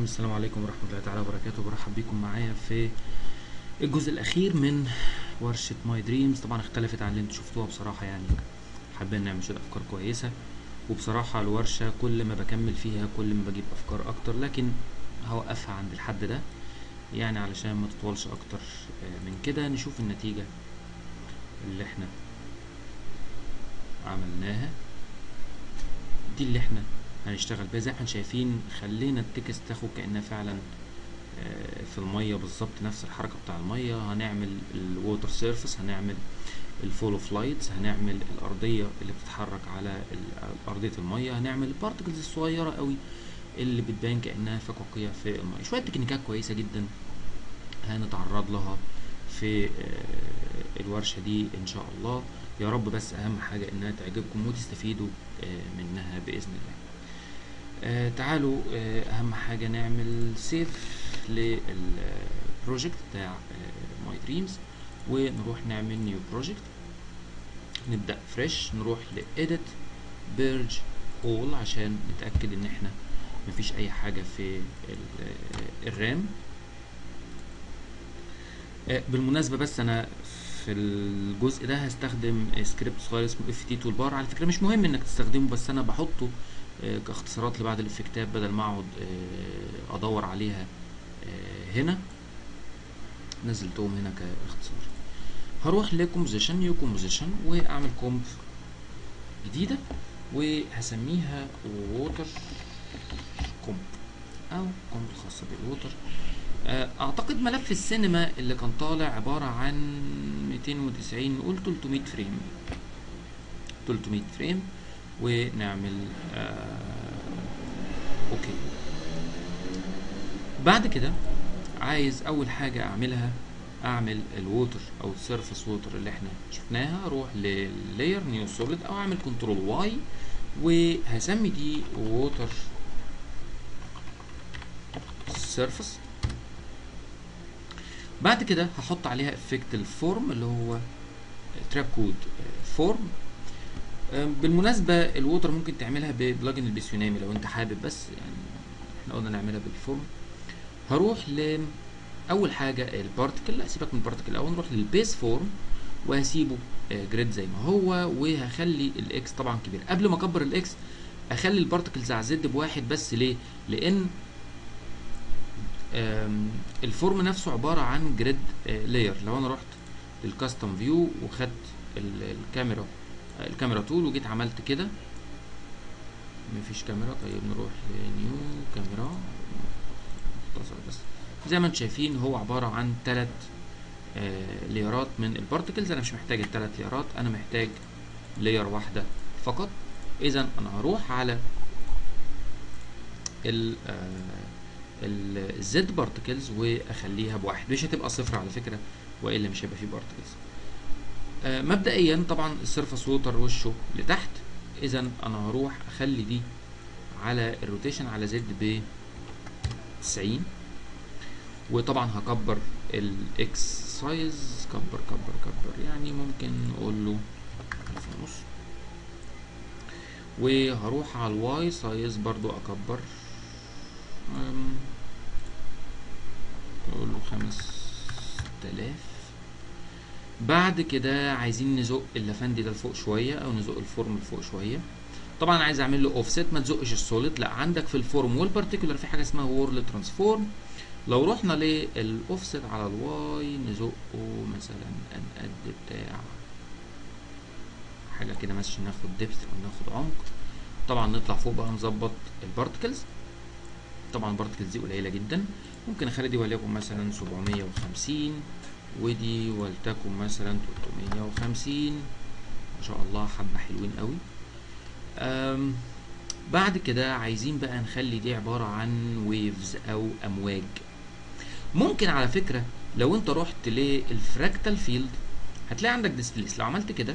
السلام عليكم ورحمة الله تعالى وبركاته. برحب بكم معايا في الجزء الأخير من ورشة ماي دريمز. طبعا اختلفت عن اللي انتوا شفتوها بصراحة، يعني حابين نعمل شوية أفكار كويسة، وبصراحة الورشة كل ما بكمل فيها كل ما بجيب أفكار أكتر، لكن هوقفها عند الحد ده يعني علشان ما تطولش أكتر من كده. نشوف النتيجة اللي احنا عملناها دي، اللي احنا هنشتغل بيها. زي ما احنا شايفين خلينا التكست تاخد كأنها فعلا في المية بالظبط، نفس الحركة بتاع المية. هنعمل الووتر سيرفيس، هنعمل الفول اوف لايتس، هنعمل الأرضية اللي بتتحرك على أرضية المية، هنعمل البارتكلز الصغيرة قوي اللي بتبان كأنها فقاقيع في المية. شوية تكنيكات كويسة جدا هنتعرض لها في الورشة دي إن شاء الله. يا رب بس أهم حاجة إنها تعجبكم وتستفيدوا منها بإذن الله. تعالوا أهم حاجة نعمل سيف للبروجكت بتاع ماي دريمز، ونروح نعمل نيو بروجكت، نبدأ فريش، نروح لإيديت بيرج اول عشان نتأكد إن احنا مفيش أي حاجة في الرام. بالمناسبة بس أنا في الجزء ده هستخدم سكريبت صغير اسمه FT تول بار. على فكرة مش مهم إنك تستخدمه، بس أنا بحطه كاختصارات لبعض الإفكتات بدل ما أقعد أدور عليها هنا. نزلتهم هنا كاختصار. هروح لكومبوزيشن، نيو كومبوزيشن، واعمل كومب جديده وهسميها ووتر كومب او كومب الخاصه بالووتر. اعتقد ملف السينما اللي كان طالع عباره عن 290، نقول 300 فريم، 300 فريم، ونعمل اوكي. بعد كده عايز اول حاجه اعملها اعمل الووتر او السيرفيس ووتر اللي احنا شفناها. اروح للاير نيو سوليد او اعمل كنترول واي وهسمي دي ووتر سيرفيس. بعد كده هحط عليها افكت الفورم اللي هو تراب كود فورم. بالمناسبه الووتر ممكن تعملها ببلجن البيسيونامي لو انت حابب، بس يعني احنا قلنا نعملها بالفورم. هروح اول حاجه البارتكل، لا سيبك من البارتكل الاول، نروح للبيس فورم وهسيبه جريد زي ما هو، وهخلي الاكس طبعا كبير. قبل ما اكبر الاكس اخلي البارتكلز على زد بواحد بس. ليه؟ لان الفورم نفسه عباره عن جريد لاير. لو انا رحت للكاستم فيو وخدت الكاميرا تول وجيت عملت كده، مفيش كاميرا. طيب نروح لنيو كاميرا، مختصر بس. زي ما انتم شايفين هو عباره عن 3 ليرات من البارتكلز. انا مش محتاج ال3 ليرات، انا محتاج لير واحده فقط. اذا انا هروح على الزد بارتكلز واخليها بواحد، مش هتبقى صفر على فكره، والا مش هيبقى فيه بارتكلز. مبدئيا طبعا السيرفس ووتر وشه لتحت، اذا انا هروح اخلي دي على الروتيشن على زد ب 90، وطبعا هكبر الاكس سايز، كبر يعني ممكن نقول له 1500. وهروح على الواي سايز برضو اكبر، نقول له 5000. بعد كده عايزين نزق اللافندي ده لفوق شويه او نزق الفورم لفوق شويه. طبعا عايز اعمل له اوفست، ما تزقش السوليد، لا عندك في الفورم والبارتيكولار في حاجه اسمها وورل ترانسفورم. لو رحنا للاوفست على الواي نزقه مثلا القد بتاع حاجه كده، مثلا ناخد ديبث او ناخد عمق. طبعا نطلع فوق بقى نظبط البارتكلز. طبعا البارتكلز دي قليله جدا، ممكن اخلي دي وليكن مثلا 750 ودي ولتكن مثلا 350. ما شاء الله حبه حلوين قوي. بعد كده عايزين بقى نخلي دي عباره عن ويفز او امواج. ممكن على فكره لو انت رحت للفراكتال فيلد هتلاقي عندك ديسبليس. لو عملت كده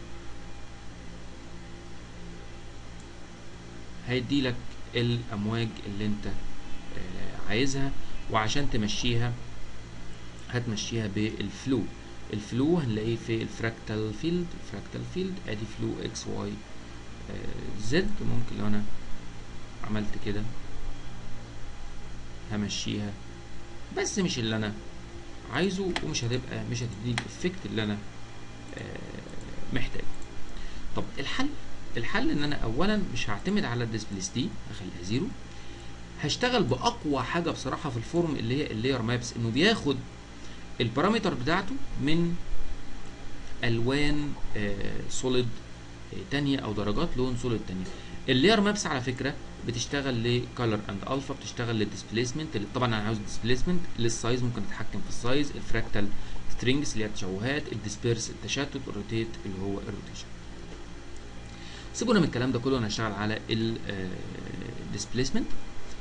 هيدي لك الامواج اللي انت عايزها، وعشان تمشيها هتمشيها بالفلو. الفلو هنلاقيه في الفراكتال فيلد، ادي فلو اكس واي زد. ممكن لو انا عملت كده همشيها، بس مش اللي انا عايزه، ومش هتديني الافكت اللي انا محتاجه. طب الحل ان انا اولا مش هعتمد على الديسبليس دي، هخليها زيرو. هشتغل باقوى حاجه بصراحه في الفورم اللي هي اللاير مابس، انه بياخد البارامتر بتاعته من الوان سوليد تانية او درجات لون سوليد تانية. اللاير مابس على فكره بتشتغل لكالر اند الفا، بتشتغل للديسبليسمنت، طبعا انا عاوز ديسبليسمنت، للسايز ممكن اتحكم في السايز، الفراكتال سترينجز اللي هي التشوهات، الديسبيرس التشتت، والروتيت اللي هو الروتيشن. سيبونا من الكلام ده كله، انا هشتغل على الديسبليسمنت.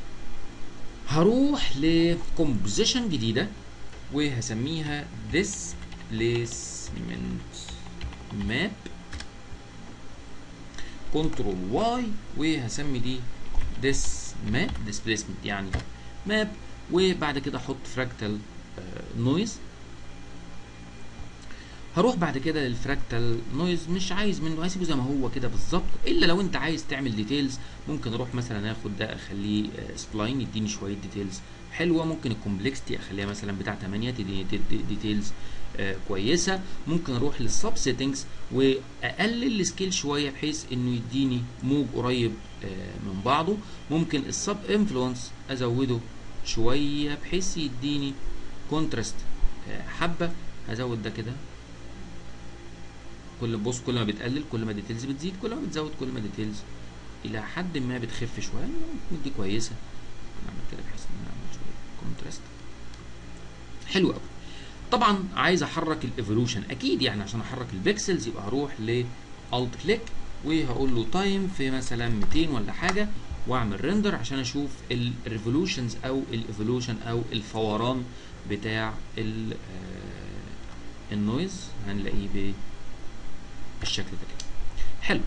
هروح لكومبوزيشن جديده وهسميها displacement map كنترول واي، وهسمي دي map displacement يعني ماب، وبعد كده احط فراكتال نويز. هروح بعد كده للفراكتال نويز، مش عايز منه، هسيبه زي ما هو كده بالظبط، الا لو انت عايز تعمل ديتيلز ممكن اروح مثلا اخد ده اخليه سبلاين يديني شويه ديتيلز حلوه، ممكن الكومبلكستي اخليها مثلا بتاع 8 تديني ديتيلز كويسه، ممكن اروح للسب سيتنجز واقلل السكيل شويه بحيث انه يديني موج قريب من بعضه، ممكن السب انفلونس ازوده شويه بحيث يديني كونتراست حبه، هزود ده كده. كل ما بتقلل كل ما ديتيلز بتزيد، كل ما بتزود كل ما ديتيلز الى حد ما بتخف شويه، ممكن دي كويسه. نعمل كده بحيث ان نعمل شويه كونتراست حلو قوي. طبعا عايز احرك الايفولوشن اكيد، يعني عشان احرك البكسلز يبقى هروح ل الت كليك وهقول له تايم في مثلا 200 ولا حاجه، واعمل ريندر عشان اشوف الريفولوشنز او الايفولوشن او الفوران بتاع النويز. هنلاقيه بالشكل ده كده. حلو.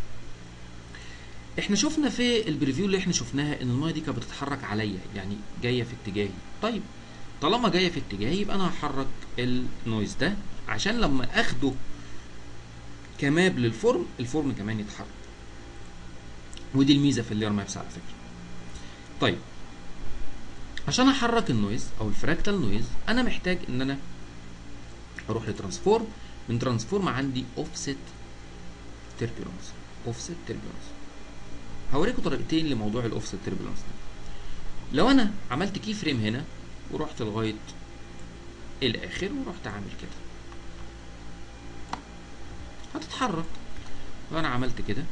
احنا شفنا في البريفيو اللي احنا شفناها ان الميه دي كانت بتتحرك عليا، يعني جايه في اتجاهي. طيب طالما جايه في اتجاهي يبقى انا هحرك النويز ده عشان لما اخده كماب للفورم، الفورم كمان يتحرك. ودي الميزه في اللاير مابس على فكره. طيب عشان احرك النويز او الفراكتال نويز انا محتاج ان انا اروح لترانسفورم. من ترانسفورم عندي اوفست تيربيولانس. اوفست تيربيولانس هوريكم طريقتين لموضوع الاوفست تيربيولانس ده. لو انا عملت كي فريم هنا ورحت لغايه الاخر ورحت عامل كده هتتحرك. لو انا عملت كده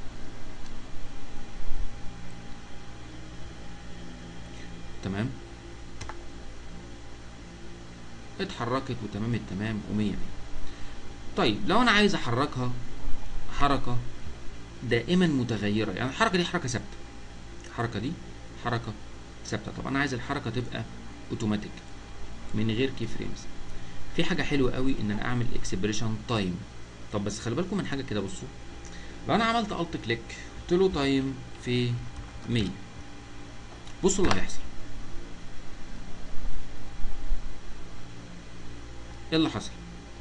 تمام اتحركت وتمام التمام ومية مية. طيب لو انا عايز احركها حركه دائما متغيره، يعني الحركه دي حركه ثابته، الحركه دي حركه ثابته. طب انا عايز الحركه تبقى اوتوماتيك من غير كي فريمز. في حاجه حلوه قوي ان انا اعمل اكسبريشن تايم. طب بس خلي بالكم من حاجه كده، بصوا لو انا عملت الت كليك قلت له تايم في 100، بصوا اللي هيحصل. ايه اللي حصل؟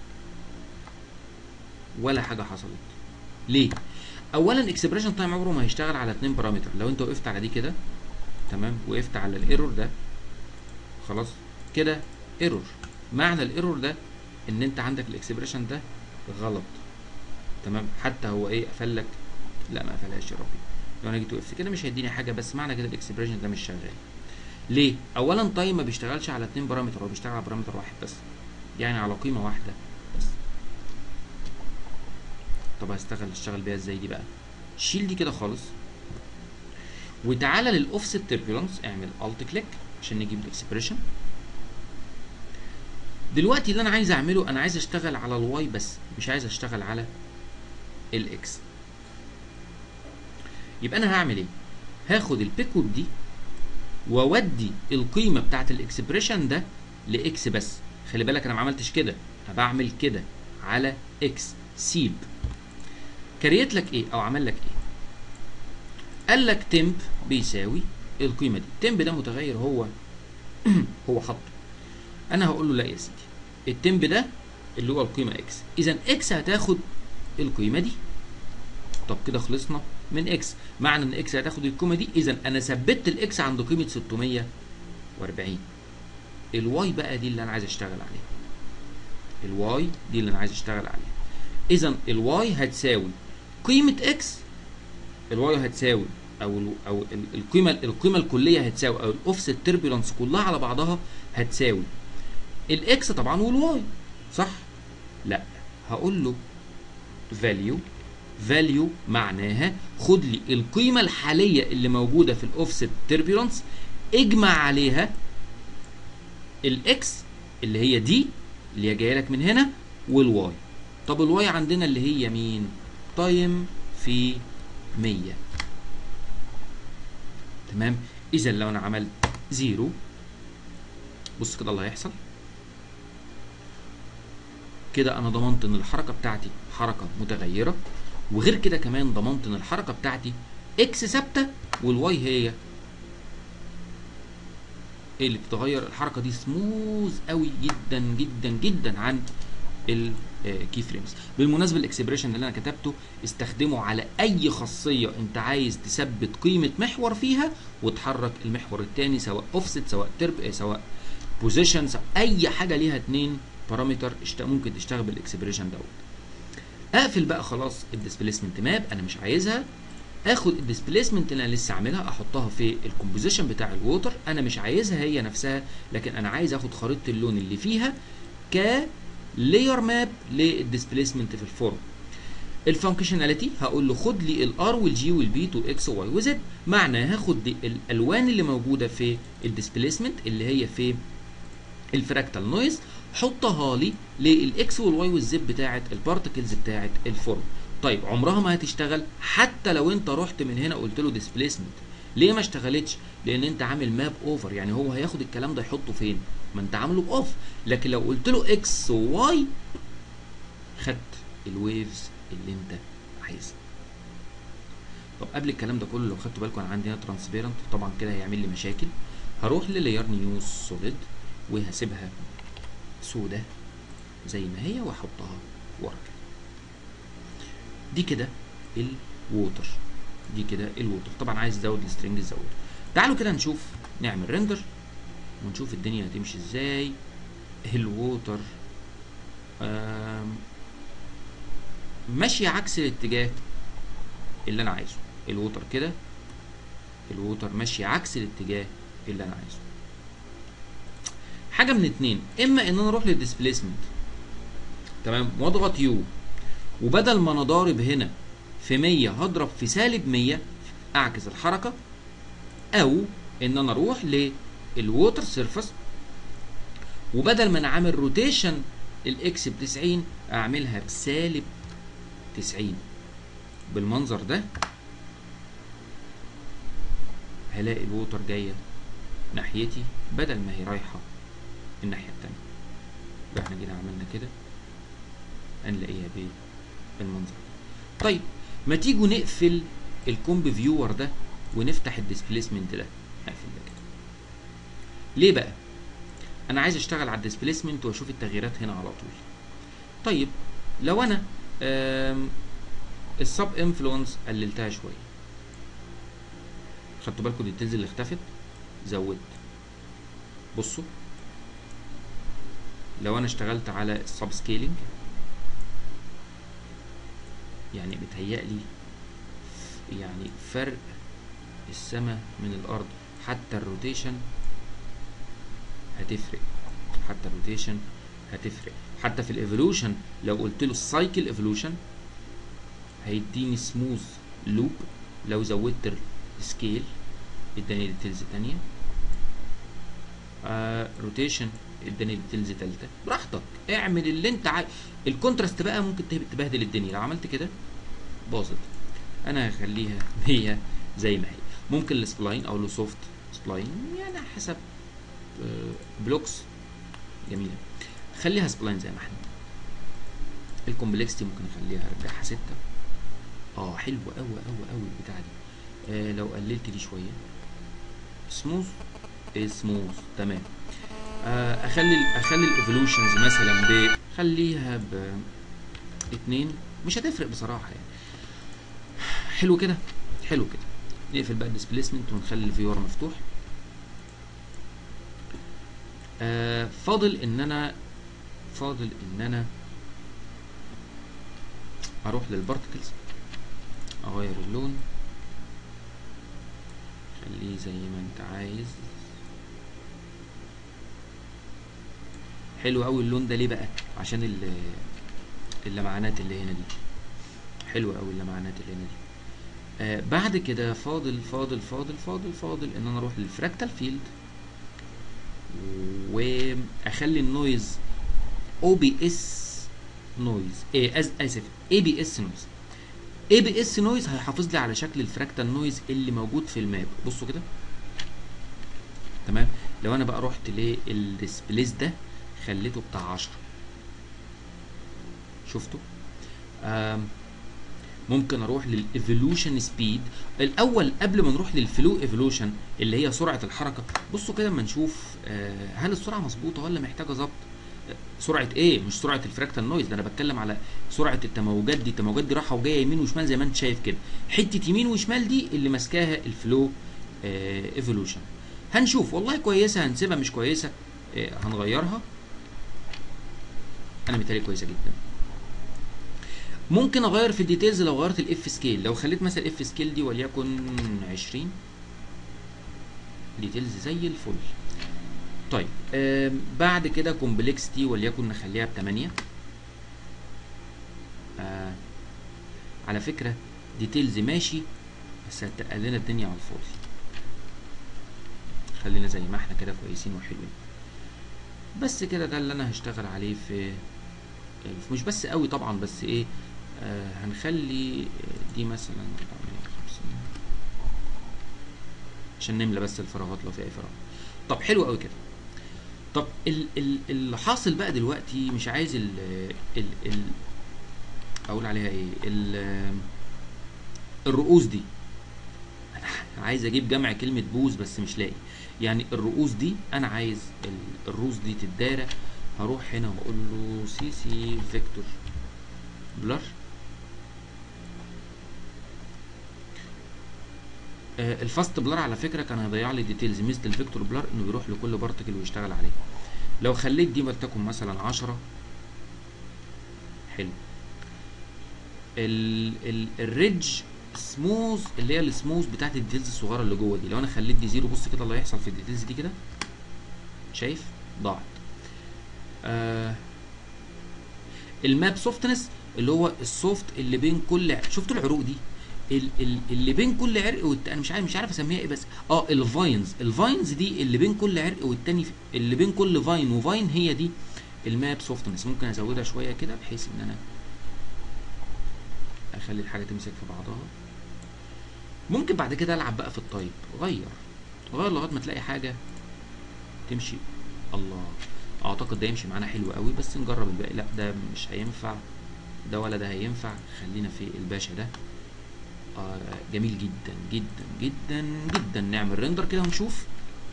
ولا حاجه حصلت. ليه؟ اولا اكسبريشن تايم عمره ما هيشتغل على 2 بارامتر. لو انت وقفت على دي كده تمام، وقفت على الايرور ده خلاص كده ايرور. معنى الايرور ده ان انت عندك الاكسبريشن ده غلط تمام. حتى هو ايه قفل لك؟ لا ما قفلهاش يا ربي. لو انا جيت وقفت كده مش هيديني حاجه، بس معنى كده الاكسبريشن ده مش شغال. ليه؟ اولا تايم ما بيشتغلش على 2 بارامتر، هو بيشتغل على بارامتر واحد بس، يعني على قيمه واحده بس. طب اشتغل بيها ازاي دي بقى؟ شيل دي كده خالص وتعالى للاوفست تيربيولانس، اعمل الت كليك عشان نجيب الاكسبريشن. دلوقتي اللي انا عايز اعمله، انا عايز اشتغل على الواي بس، مش عايز اشتغل على الاكس. يبقى انا هعمل ايه؟ هاخد البيكوب دي واودي القيمه بتاعت الاكسبريشن ده لاكس بس. خلي بالك انا ما عملتش كده، انا بعمل كده على اكس. سيب كريت لك ايه او عمل لك ايه؟ قال لك تمب بيساوي القيمه دي. التمب ده متغير هو هو حاطه. انا هقول له لا يا سيدي، التمب ده اللي هو القيمه اكس، اذا اكس هتاخد القيمه دي. طب كده خلصنا من اكس. معنى ان اكس هتاخد القيمه دي، اذا انا ثبت الاكس عند قيمه 640. و40. الواي بقى دي اللي انا عايز اشتغل عليها، الواي دي اللي انا عايز اشتغل عليها. اذا الواي هتساوي قيمه اكس، الواي هتساوي او القيمه الكليه هتساوي، او الاوفست تربيلانس كلها على بعضها هتساوي الاكس طبعا والواي، صح؟ لا، هقول له فاليو معناها خد لي القيمه الحاليه اللي موجوده في الاوفست تربيلانس، اجمع عليها الاكس اللي هي دي اللي هي جايه لك من هنا، والواي. طب الواي عندنا اللي هي مين؟ تايم في 100. تمام. اذا لو انا عملت 0، بص كده اللي هيحصل كده، انا ضمنت ان الحركه بتاعتي حركه متغيره، وغير كده كمان ضمنت ان الحركه بتاعتي اكس ثابته والواي هي اللي بتتغير. الحركه دي سموث قوي جدا جدا جدا عن الكي فريمز. بالمناسبه الاكسبريشن اللي انا كتبته استخدمه على اي خاصيه انت عايز تثبت قيمه محور فيها وتحرك المحور الثاني، سواء اوفست سواء ترب سواء بوزيشن، اي حاجه ليها 2 بارامتر ممكن تشتغل بالاكسبريشن دوت. اقفل بقى خلاص الديسبيسمنت ماب، انا مش عايزها. اخد الديسبيسمنت اللي انا لسه عاملها احطها في الكومبوزيشن بتاع الووتر، انا مش عايزها هي نفسها، لكن انا عايز اخد خريطه اللون اللي فيها كلاير ماب للديسبيسمنت في الفورم. الفانكشناليتي هقول له خد لي الار والجي والبي تو اكس وواي وزد، معناها هاخد الالوان اللي موجوده في الديسبيسمنت اللي هي في الفراكتال نويز، حطها لي للاكس والواي والزد بتاعه البارتكلز بتاعه الفورم. طيب عمرها ما هتشتغل حتى لو انت رحت من هنا قلت له ديسبيسمنت. ليه ما اشتغلتش؟ لان انت عامل ماب اوفر، يعني هو هياخد الكلام ده يحطه فين؟ ما انت عامله باوف. لكن لو قلت له اكس وواي خدت الويفز اللي انت عايزها. طب قبل الكلام ده كله لو خدتوا بالكم انا عندي هنا ترانسبيرنت، طبعا كده هيعمل لي مشاكل. هروح للاير نيوز سوليد وهسيبها سودة زي ما هي واحطها ورا كده. دي كده الووتر، دي كده الووتر. طبعا عايز ازود السترنج ازود. تعالوا كده نشوف، نعمل ريندر ونشوف الدنيا هتمشي ازاي. الووتر ماشي عكس الاتجاه اللي انا عايزه. الووتر كده، الووتر ماشي عكس الاتجاه اللي انا عايزه. حاجه من اتنين، اما ان انا اروح للديسبيسمنت تمام واضغط يو، وبدل ما انا ضارب هنا في 100 هضرب في -100 اعكس الحركه، او ان انا اروح للووتر سيرفس وبدل ما انا عامل روتيشن الاكس ب90 اعملها ب-90 بالمنظر ده. هلاقي الووتر جايه ناحيتي بدل ما هي رايحه الناحيه التانيه. يبقى احنا جينا عملنا كده هنلاقيها بالمنظر ده. طيب ما تيجوا نقفل الكومب فيور ده ونفتح الديسبيسمنت ده. نقفل ده كده. ليه بقى؟ انا عايز اشتغل على الديسبيسمنت واشوف التغييرات هنا على طول. طيب لو انا السب انفلونس قللتها شويه، خدتوا بالكم الديتيلز اللي اختفت؟ زودت. بصوا لو انا اشتغلت على السب سكيلينج يعني بتهيألي يعني فرق السماء من الارض. حتى الروتيشن هتفرق، حتى الروتيشن هتفرق. حتى في الايفولوشن لو قلت له السايكل ايفولوشن هيديني سموث لوب. لو زودت السكيل اداني ديتيلز تانية. روتيشن اداني ديتيلز تالتة. براحتك اعمل اللي انت عايز. الكونتراست بقى ممكن تبهدل الدنيا لو عملت كده باظت. انا هخليها هي زي ما هي. ممكن السبلاين او سوفت سبلاين يعني حسب بلوكس جميله. خليها سبلاين زي ما احنا. الكومبلكستي ممكن اخليها ارجعها 6. حلوه قوي قوي قوي البتاعه دي. لو قللت دي شويه سموث سموث تمام. اخلي الايفولوشنز مثلا خليها ب2 مش هتفرق بصراحه يعني. حلو كده، حلو كده. نقفل بقى الديسبيسمنت ونخلي الفيور مفتوح. فاضل ان انا اروح للبارتكلز، اغير اللون، خليه زي ما انت عايز. حلو قوي اللون ده. ليه بقى؟ عشان اللمعانات اللي هنا دي حلوه قوي، اللمعانات اللي هنا دي. بعد كده فاضل ان انا اروح للفراكتال فيلد واخلي النويز او بي اس نويز، اسف، اي بي اس نويز. اي بي اس نويز هيحافظ لي على شكل الفراكتال نويز اللي موجود في الماب. بصوا كده، تمام. لو انا بقى رحت للديسبليس ده خليته بتاع 10، شفتوا؟ ممكن اروح للايفولوشن سبيد الاول قبل ما نروح للفلو ايفولوشن اللي هي سرعه الحركه. بصوا كده اما نشوف هل السرعه مظبوطه ولا محتاجه ظبط. سرعه ايه؟ مش سرعه الفراكتال نويز، ده انا بتكلم على سرعه التموجات دي. التموجات دي رايحه وجايه يمين وشمال زي ما انت شايف كده، حته يمين وشمال دي اللي ماسكاها الفلو ايفولوشن. هنشوف والله كويسه هنسيبها، مش كويسه هنغيرها. انا متهيألي كويسه جدا. ممكن اغير في الديتيلز لو غيرت الاف سكيل، لو خليت مثلا الاف سكيل دي وليكن 20 ديتيلز زي الفل. طيب بعد كده كومبلكسيتي وليكن نخليها ب8. على فكره ديتيلز ماشي بس هتقل لنا الدنيا على الفاضي. خلينا زي ما احنا كده كويسين وحلوين. بس كده ده اللي انا هشتغل عليه في مش بس قوي طبعا، بس ايه هنخلي دي مثلا 450 عشان نملى بس الفراغات لو في اي فراغ. طب حلو قوي كده. طب اللي حاصل بقى دلوقتي مش عايز ال اقول عليها ايه، الرؤوس دي. انا عايز اجيب جمع كلمه بوز بس مش لاقي. يعني الرؤوس دي انا عايز الرؤوس دي تتدارى. هروح هنا واقول له سي سي فيكتور بلر. الفاست بلر على فكره كان هيضيع لي ديتيلز، ميزه الفيكتور بلر انه بيروح لكل بارتكل ويشتغل عليه. لو خليت دي ولتكن مثلا 10 حلو. الريدج سموث اللي هي السموث بتاعت الديتيلز الصغيره اللي جوه دي، لو انا خليت دي زيرو بص كده اللي هيحصل في الديتيلز دي كده، شايف؟ ضاعت. الماب سوفتنس اللي هو السوفت اللي بين كل شفتوا العروق دي اللي بين كل عرق والتاني، انا مش عارف اسميها ايه بس الفاينز دي اللي بين كل عرق والتاني، اللي بين كل فاين وفاين، هي دي الماب سوفتنس. ممكن ازودها شويه كده بحيث ان انا اخلي الحاجه تمسك في بعضها. ممكن بعد كده العب بقى في التايب، غير لغايه ما تلاقي حاجه تمشي. الله، اعتقد ده يمشي معانا حلو قوي، بس نجرب الباقي. لا ده مش هينفع، ده ولا ده هينفع. خلينا في الباشا ده. جميل جدا جدا جدا جدا. نعمل ريندر كده ونشوف.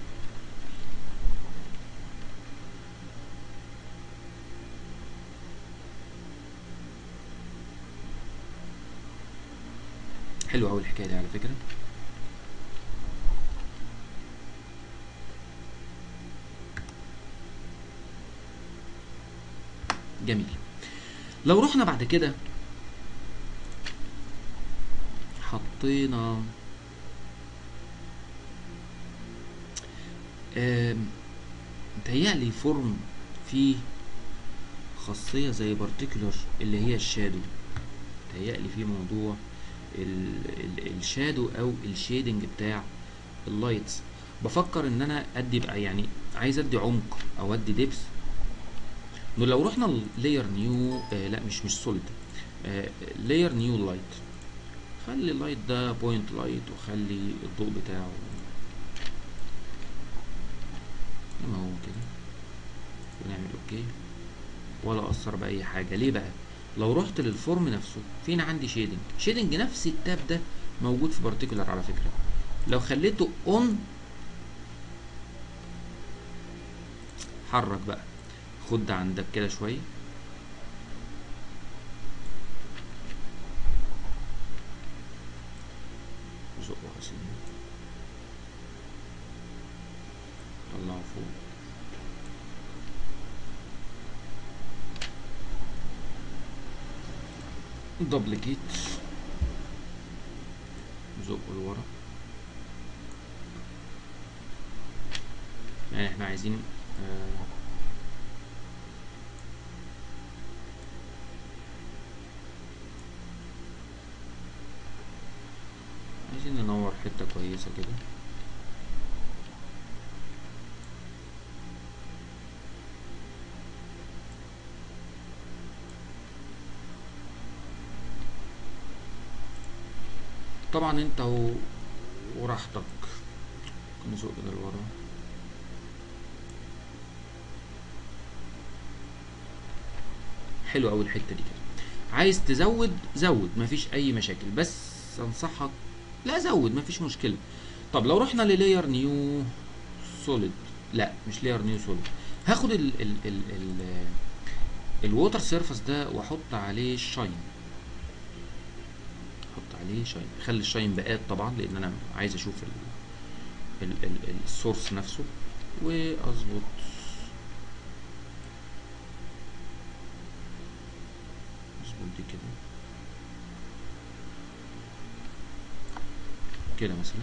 حلو قوي الحكايه دي على فكره. جميل. لو رحنا بعد كده حطينا متهيألي فورم فيه خاصية زي بارتيكولر اللي هي الشادو. متهيألي فيه موضوع الشادو او الشيدنج بتاع اللايتس. بفكر ان انا ادي بقى، يعني عايز ادي عمق او ادي ديبس. لو رحنا لاير نيو لا مش سوليد، لاير نيو لايت. خلي اللايت ده بوينت لايت وخلي الضوء بتاعه زي ما هو كده ونعمل اوكي ولا اثر باي حاجه. ليه بقى؟ لو رحت للفورم نفسه فين عندي شيدنج نفس التاب ده موجود في بارتيكولار على فكره. لو خليته اون حرك بقى، خد عندك كده شويه زقه طلعه فوق دبليكيت، زق لورا. يعني احنا عايزين عايزين ننور حتة كويسة كده. طبعا انت وراحتك. نزق ده لورا. حلو اوي الحتة دي كده. عايز تزود زود، مفيش اي مشاكل، بس انصحك لا زود، مفيش مشكلة. طب لو رحنا للاير نيو سوليد، لا مش لاير نيو سوليد، هاخد ال الووتر سيرفاس ده واحط عليه الشاين. احط عليه شاين، خلي الشاين بقات طبعا لان انا عايز اشوف السورس نفسه، واظبط دي كده كده مثلا.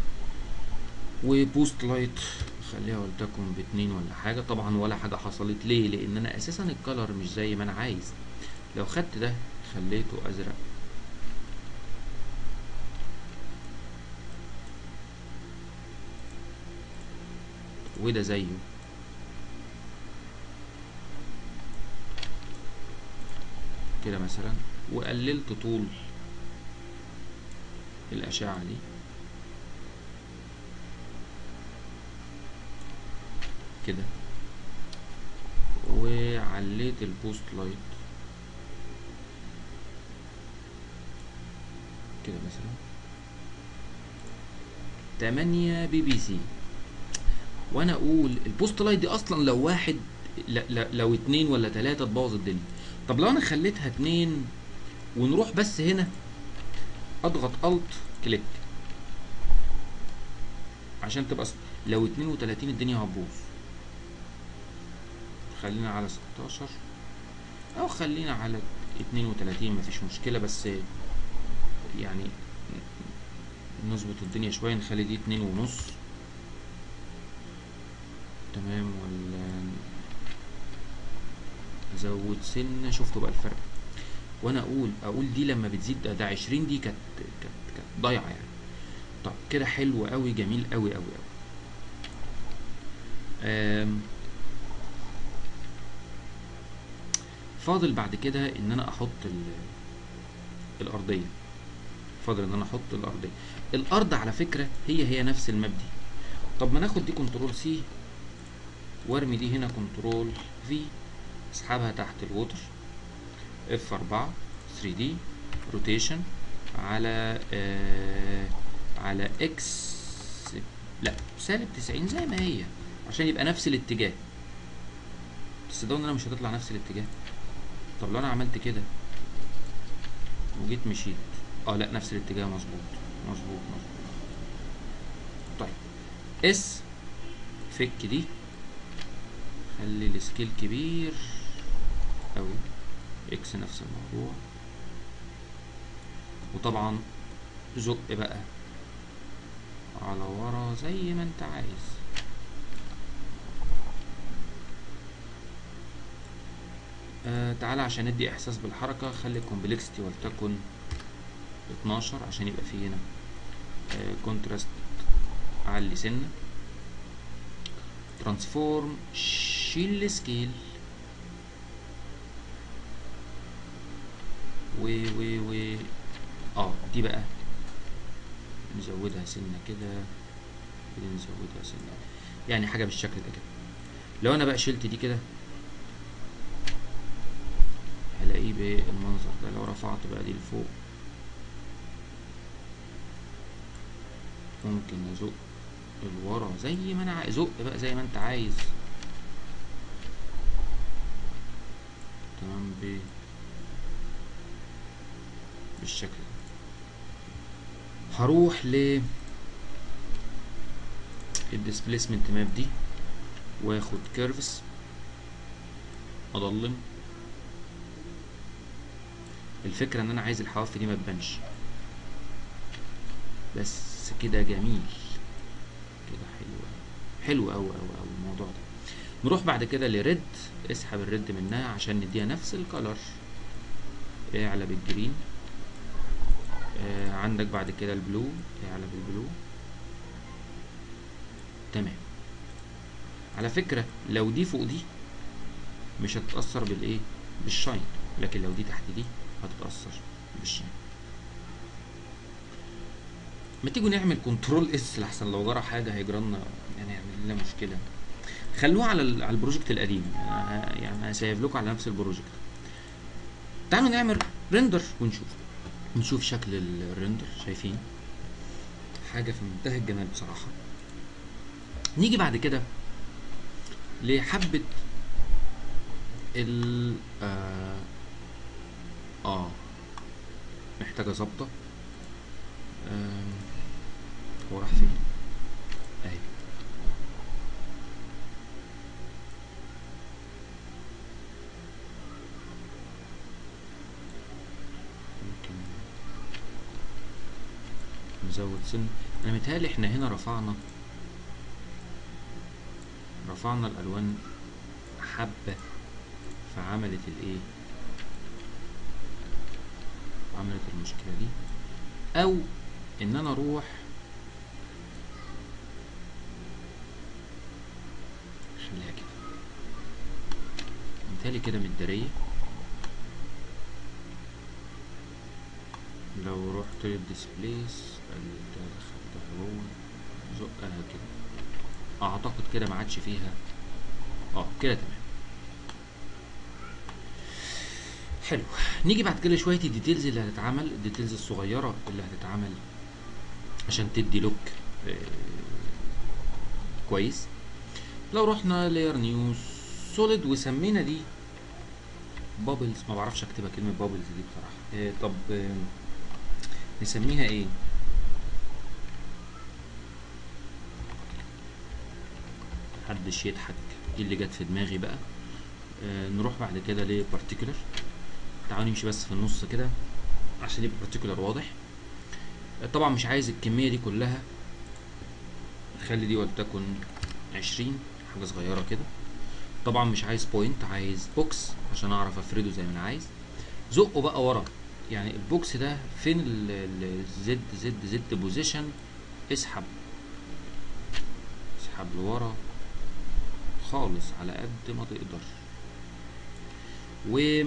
وبوست لايت خليها ولتكن ب2 ولا حاجه. طبعا ولا حاجه حصلت، ليه؟ لان انا اساسا الكلر مش زي ما انا عايز. لو خدت ده خليته ازرق وده زيه كده مثلا، وقللت طول الاشعه دي كده، وعليت البوست لايت كده مثلا 8 بي بي سي. وانا اقول البوست لايت دي اصلا لو واحد، لو 2 ولا 3 تبوظ الدنيا. طب لو انا خليتها 2 ونروح بس هنا اضغط الت كليك عشان تبقى لو 32 الدنيا هتبوظ. خلينا على 16 او خلينا على 32 مفيش مشكلة، بس يعني نظبط الدنيا شوية. نخلي دي 2.5 تمام، ولا ازود سنة؟ شفتوا بقى الفرق؟ وانا اقول دي لما بتزيد ده 20 دي كانت ضايعة يعني. طب كده حلو قوي، جميل قوي قوي قوي. فاضل بعد كده ان انا احط الارضيه. فاضل ان انا احط الارضيه. الارض على فكره هي نفس المبدي. طب ما ناخد دي كنترول سي وارمي دي هنا كنترول في، اسحبها تحت الووتر، اف 4 3 دي روتيشن على على اكس، لا سالب 90 زي ما هي عشان يبقى نفس الاتجاه. بس ده ان انا مش هتطلع نفس الاتجاه. طب لو انا عملت كده وجيت مشيت، لا نفس الاتجاه، مظبوط مظبوط مظبوط. طيب اس فك دي، خلي السكيل كبير اوي، اكس نفس الموضوع. وطبعا زق بقى على ورا زي ما انت عايز. تعالى عشان ندي احساس بالحركة، خلي الكومبلكسيتي ولتكن 12 عشان يبقى فيه هنا كونتراست. علي سنة ترانسفورم، شيل السكيل دي بقى نزودها سنة كده، نزودها سنة، يعني حاجة بالشكل ده كده. لو انا بقى شلت دي كده هلاقيه بالمنظر ده. لو رفعت بقى دي لفوق ممكن ازق لورا زي ما انا عايز، زق بقى زي ما انت عايز. تمام بالشكل ده. هروح ل الديسبليسمنت ماب دي واخد كيرفز اضلم الفكرة ان انا عايز الحواف دي ما تبانش. بس كده جميل كده، حلو اوي الموضوع ده. نروح بعد كده لريد، اسحب الريد منها عشان نديها نفس الكالر، اعلى بالجرين. عندك بعد كده البلو، اعلى بالبلو. تمام. على فكرة لو دي فوق دي مش هتتأثر بالايه، بالشاين، لكن لو دي تحت دي هتتأثر بالشاين. ما تيجوا نعمل كنترول اس لحسن لو جرى حاجة هيجرالنا، يعني يعمل لنا مشكلة. خلوه على البروجكت القديم، يعني هسيب لكم على نفس البروجكت. تعالوا نعمل ريندر ونشوف شكل الريندر. شايفين حاجة في منتهى الجمال بصراحة. نيجي بعد كده لحبة ال محتاجة ظبطة. هو راح فين؟ اهي. ممكن نزود سن. انا متهيألي احنا هنا رفعنا الالوان حبة، فعملت الايه، عملت المشكلة دي. او ان انا اروح خليها كده، متهيألي كده متدارية. لو رحت للديسبليس خدتها جوه، زقها كده، اعتقد كده ما عادش فيها. كده تمام. حلو. نيجي بعد كده شويه الديتيلز اللي هتتعمل، الديتيلز الصغيره اللي هتتعمل عشان تدي لوك كويس. لو رحنا لاير نيو سوليد وسمينا دي بابلز، ما بعرفش اكتبها كلمه بابلز دي بصراحه. طب نسميها ايه؟ محدش يضحك، دي اللي جت في دماغي بقى. نروح بعد كده لبارتيكولر. تعالوا نمشي بس في النص كده عشان يبقى بارتيكولر واضح. طبعا مش عايز الكميه دي كلها، خلي دي ولتكن 20، حاجه صغيره كده. طبعا مش عايز بوينت، عايز بوكس عشان اعرف افرده زي ما انا عايز. زقه بقى ورا، يعني البوكس ده فين زد بوزيشن، اسحب لورا خالص على قد ما تقدر. و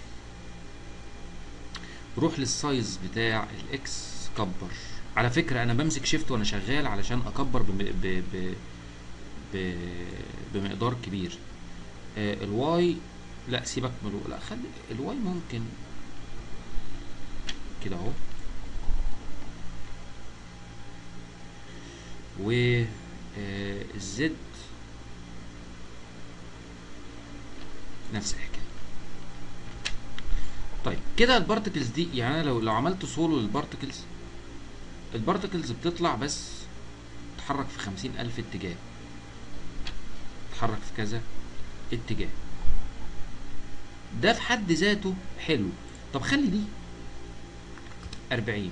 روح للسايز بتاع الاكس، كبر. على فكرة انا بمسك شيفت وانا شغال علشان اكبر بمقدار كبير. الواي لا سيبك من لا، خلي الواي ممكن كده اهو. و الزد نفس الحكايه. طيب كده البارتكلز دي، يعني انا لو عملت سولو للبارتكلز، البارتكلز بتطلع بس تتحرك في 50,000 اتجاه، تتحرك في كذا اتجاه. ده في حد ذاته حلو. طب خلي دي 40،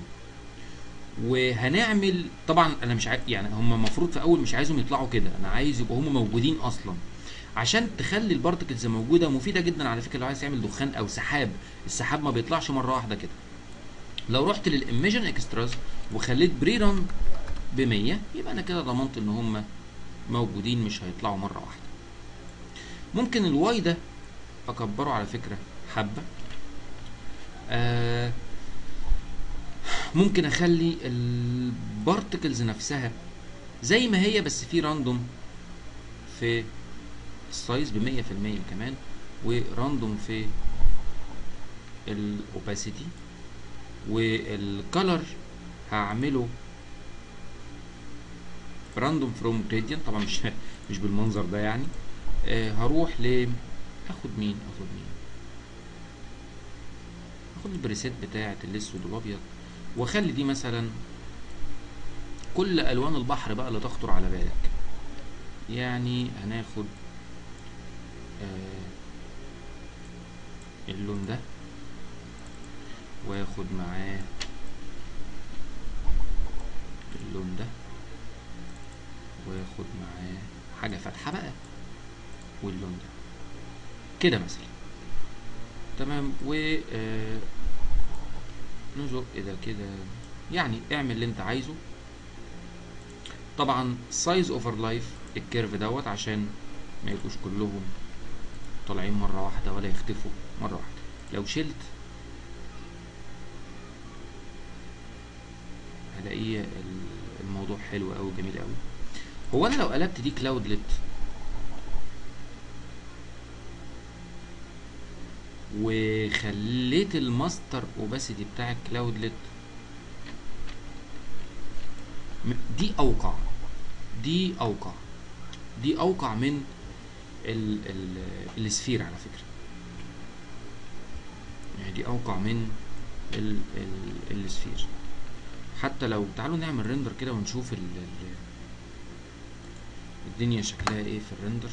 وهنعمل طبعا انا مش يعني هم المفروض في اول مش عايزهم يطلعوا كده، انا عايز يبقوا هم موجودين اصلا، عشان تخلي البارتكلز موجوده. مفيده جدا على فكره لو عايز تعمل دخان او سحاب، السحاب ما بيطلعش مره واحده كده. لو رحت للايميجن اكستراز وخليت بري ران ب 100، يبقى انا كده ضمنت ان هم موجودين مش هيطلعوا مره واحده. ممكن الواي ده اكبره على فكره حبه. ممكن اخلي البارتكلز نفسها زي ما هي، بس في راندوم في السايز ب 100% كمان، وراندوم في الاوباسيتي، والكالر هعمله راندوم فروم جريدينت. طبعا مش بالمنظر ده يعني. هروح اخد مين، اخد البريسيت بتاعه الاسود والابيض، واخلي دي مثلا كل الوان البحر بقى اللي تخطر على بالك. يعني هناخد اللون ده، واخد معاه اللون ده، واخد معاه حاجة فاتحة بقى واللون ده كده مثلا. تمام. و نزق ده كده، يعني اعمل اللي انت عايزه. طبعا سايز اوفر لايف الكيرف دوت عشان ما يبقوش كلهم طالعين مرة واحدة ولا يختفوا مرة واحدة. لو شلت هلاقيه الموضوع حلو قوي، جميل قوي. هو انا لو قلبت دي كلاودلت وخليت الماستر اوباسيتي بتاع الكلاودلت دي اوقع، دي اوقع، دي اوقع من السفير على فكرة. يعني دي اوقع من السفير. حتى لو تعالوا نعمل ريندر كده ونشوف الدنيا شكلها ايه في الريندر.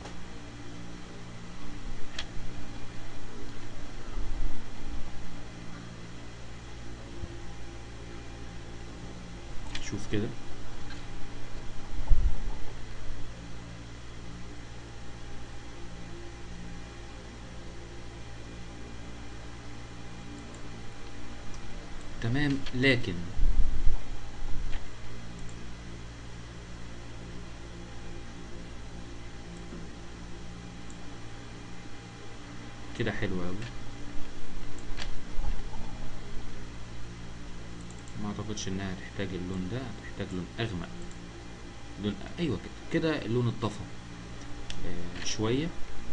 شوف كده. تمام. لكن كده حلو قوي. ما اعتقدش انها هتحتاج اللون ده، هتحتاج لون اغمق. لون ايوه كده كده اللون اتطفى شويه.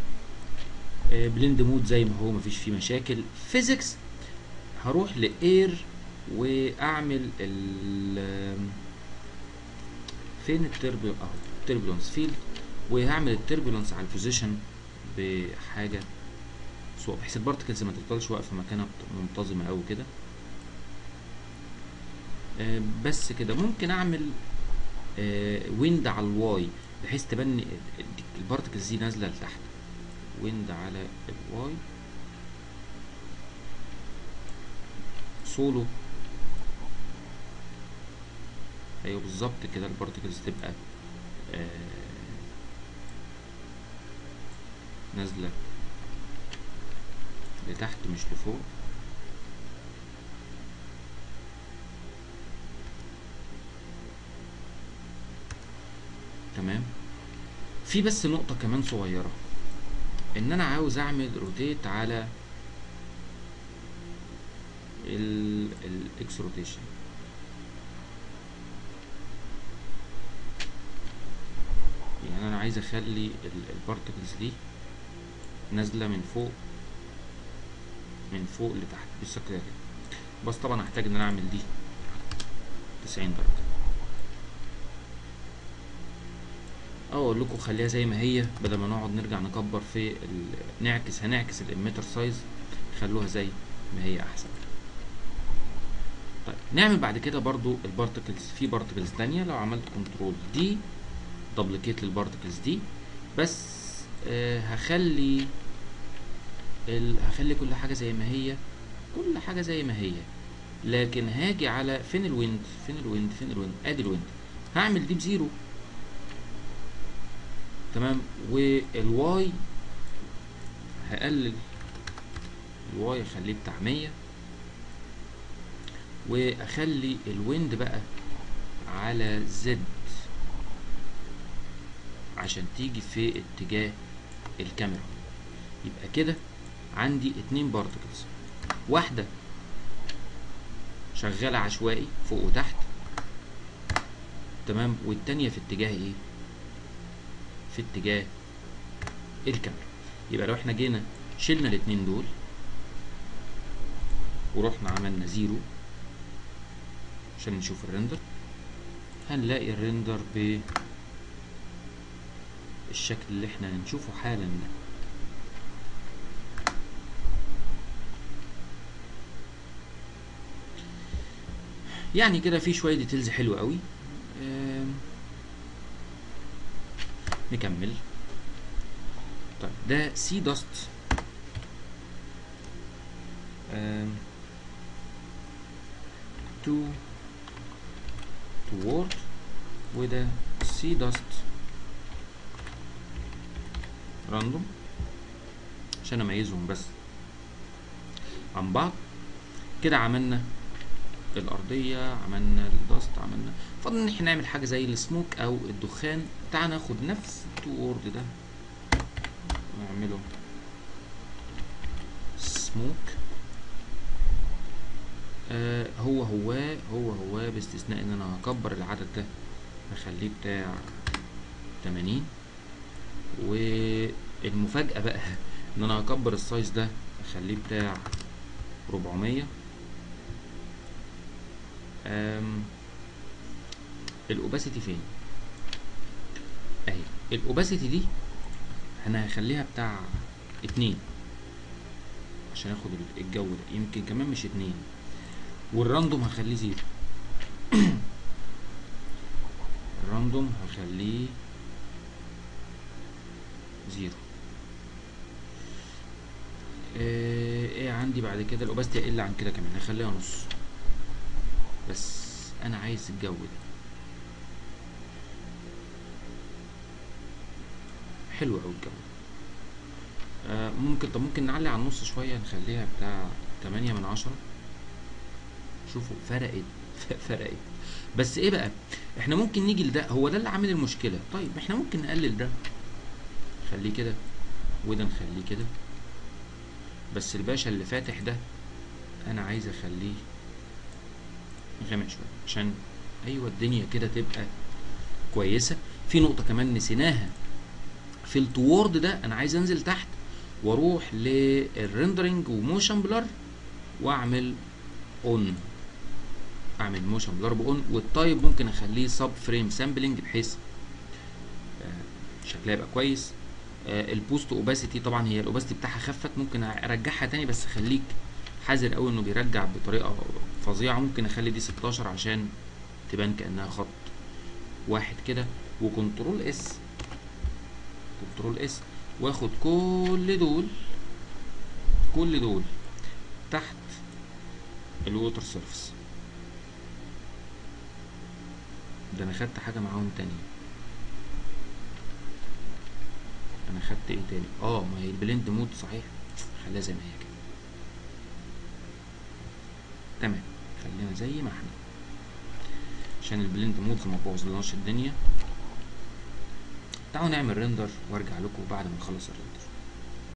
بلند مود زي ما هو، مفيش فيه مشاكل. فيزيكس هروح لاير واعمل فين التربل اهو، تربلنس فيلد، وهعمل التربلنس على البوزيشن بحاجه صوب بحيث البارتكلز ما تفضلش واقفه مكانها منتظمه قوي كده. بس كده. ممكن اعمل ويند على الواي بحيث تبني البارتكلز دي نازله لتحت. ويند على الواي سولو. ايوه بالظبط كده، البارتكلز تبقى نازله لتحت مش لفوق. تمام. في بس نقطة كمان صغيرة، ان انا عاوز اعمل روتيت على الاكس روتيشن. يعني انا عايز اخلي البارتكلز دي نازلة من فوق، من فوق لتحت بالشكل ده كده. بس طبعا هحتاج ان انا اعمل دي 90 درجة. او اقول لكم خليها زي ما هي بدل ما نقعد نرجع نكبر في هنعكس الاميتر سايز. خلوها زي ما هي احسن. طيب نعمل بعد كده برضو البارتكلز. في بارتكلز تانية لو عملت كنترول دي دبليكيت للبارتكلز دي، بس هخلي كل حاجة زي ما هي، كل حاجة زي ما هي. لكن هاجي على فين الويند، ادي الويند، هعمل دي بزيرو. تمام. والواي هقلل الواي، اخليه بتاع 100، واخلي الويند بقى على زد عشان تيجي في اتجاه الكاميرا. يبقى كده عندي 2 بارتكلز، واحدة شغالة عشوائي فوق وتحت، تمام، والتانية في اتجاه ايه؟ في اتجاه الكاميرا. يبقى لو احنا جينا شلنا الاتنين دول ورحنا عملنا زيرو عشان نشوف الريندر، هنلاقي الريندر بالشكل اللي احنا هنشوفه حالا ده. يعني كده في شوية ديتيلز حلوة قوي. نكمل. طيب ده سي داست. تو وورد، وده سي داست راندوم عشان اميزهم بس عن بعض. كده عملنا الارضيه، عملنا الداست، عملنا فاضل ان احنا نعمل حاجه زي السموك او الدخان. تعال ناخد نفس التو وورد ده ونعمله سموك. هو باستثناء ان انا هكبر العدد ده هخليه بتاع 80. والمفاجأة بقى ان انا هكبر السايز ده هخليه بتاع 400. الاوباسيتي فين؟ اهي الاوباسيتي دي انا هخليها بتاع 2 عشان اخد الجو ده، يمكن كمان مش 2. والراندوم هخليه 0. الراندوم هخليه 0. ايه عندي بعد كده؟ الاوباستي اقل عن كده كمان، هخليها نص. بس انا عايز الجو ده حلو اوي الجو ده. ممكن نعلي على النص شويه، نخليها بتاع 8/10. شوفوا فرقت. بس ايه بقى، احنا ممكن نيجي لده، هو ده اللي عامل المشكله. طيب احنا ممكن نقلل ده، نخليه كده، وده نخليه كده. بس الباشا اللي فاتح ده انا عايز اخليه غامق شويه عشان ايوه الدنيا كده تبقى كويسه. في نقطه كمان نسيناها في التوورد ده، انا عايز انزل تحت واروح للريندرنج وموشن بلر واعمل اون، اعمل موشن بلر باون. والتايب ممكن اخليه سب فريم سامبلنج بحيث شكلها يبقى كويس. البوست اوباسيتي طبعا هي الاوباسيتي بتاعها خفت، ممكن ارجعها تاني بس خليك حذر قوي انه بيرجع بطريقه فظيعه. ممكن اخلي دي 16 عشان تبان كانها خط واحد كده. وكنترول اس واخد كل دول تحت الووتر سيرفيس. ده انا خدت حاجه معاهم تانية. انا خدت ايه تاني؟ ما هي البلند مود صحيح، خليها زي ما هي كده. تمام، خلينا زي ما احنا عشان البلند مود ما تبوظلناش الدنيا. تعالوا نعمل ريندر وارجع لكم بعد ما نخلص الريندر.